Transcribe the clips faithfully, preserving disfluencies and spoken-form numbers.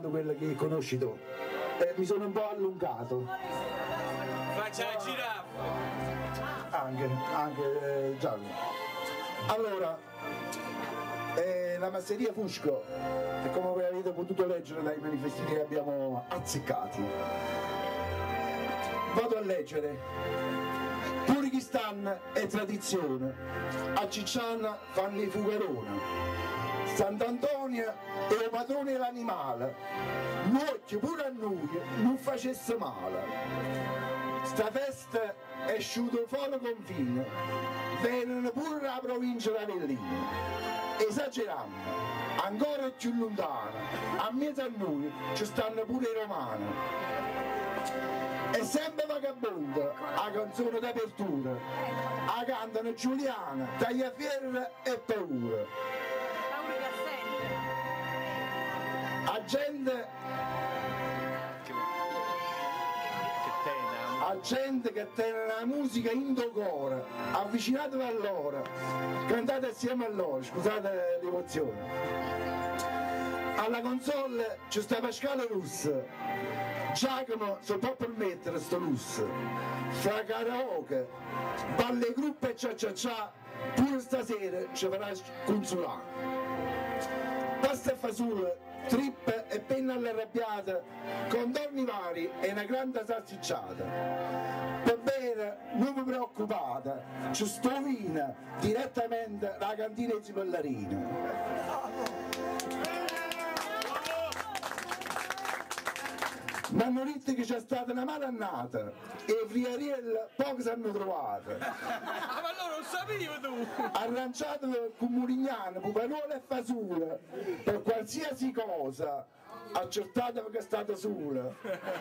quello che conosci tu. Eh, mi sono un po' allungato. Faccia la giraffa! Anche, anche eh, Gianni. Allora, eh, la masseria Fusco, come voi avete potuto leggere dai manifestini che abbiamo azzeccati, vado a leggere. Purghistan è tradizione, a Cicciana fanno i fugaroni. Sant'Antonio è il padrone dell'animale, l'occhio pure a noi non facesse male. Sta festa è uscita fuori confine, vengono pure la provincia di Avellino. Esagerando, ancora più lontano, a mezzo a noi ci stanno pure i romani. È sempre vagabondo la canzone d'apertura, la cantano Giuliana, Tagliaferra e Paura. A gente, a gente che tiene la musica in do cuore, avvicinatevi a loro, cantate assieme a loro, scusate l'emozione. Alla console c'è sta Pasquale Russo, Giacomo si può permettere sto lusso, fra karaoke, balle gruppo e cia cia cia, pure stasera ci farà consolare. Pasta e fasullo, trippe e penna all'arrabbiata, contorni vari e una grande salsicciata. Per bene, non vi preoccupate, c'è sto vino direttamente dalla cantina di Zipollarina. Mi hanno detto che c'è stata una mala annata e friarielle poche si hanno trovate. Ah, ma allora non sapevo tu! Arranciate con Murignano, puparola e fasula, per qualsiasi cosa, accertatevi che è stata sola.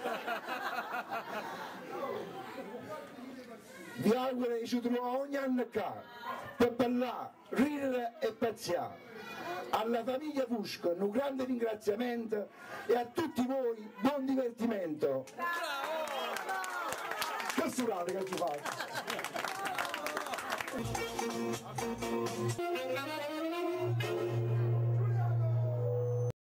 Vi auguro che ci troviamo ogni anno qua, per ballare, ridere e pazziare. Alla famiglia Fusco un grande ringraziamento e a tutti voi buon divertimento. Che surate che ci fate?